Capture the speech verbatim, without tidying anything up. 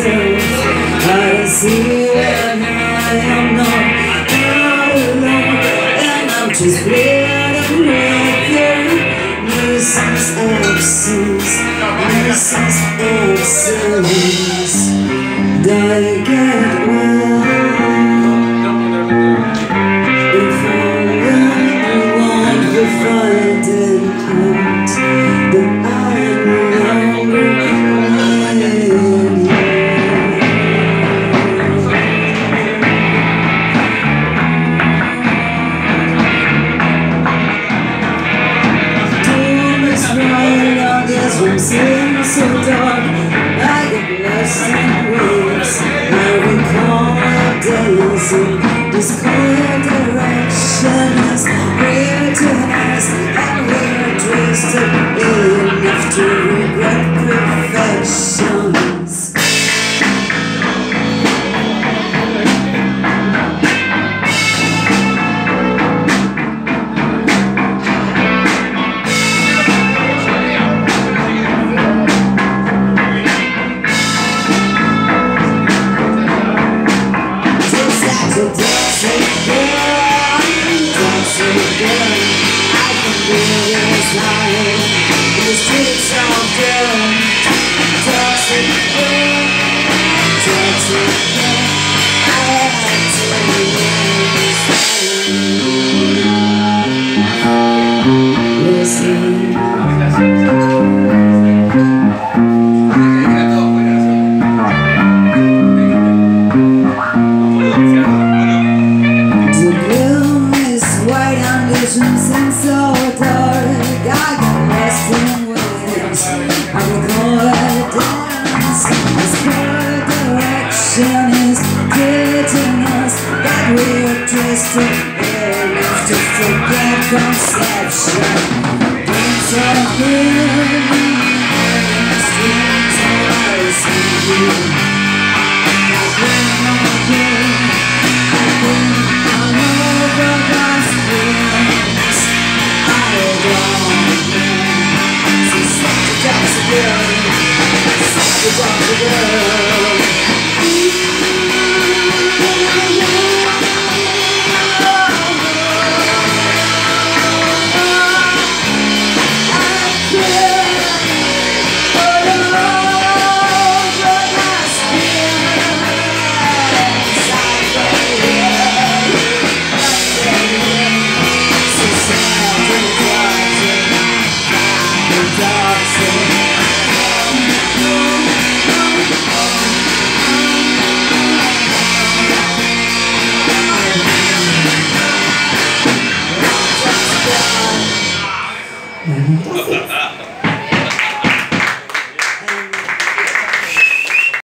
myself. I see when I am not, not alone, and I'm just glad I'm right there. This is absence, this is absence. I get well if I want to find it out that I no longer need you. Doom is right, I guess I'm sitting so dark. I get lost in waves. I recall our days in this clear direction is clear to us, and we're twisted enough to regret perfections. The streets are good, toxic good, toxic good. I like to listen. The gloom is white and vision seems so dark. I got lost in waves. I recall a dance. This clear direction is getting us, that we're twisted enough to forget conception. Things are good, streams of ice and blue. I've been on you, I've been all over the streets. I've gone again, so stop the dance again, stop the dance again. Ha ha ha.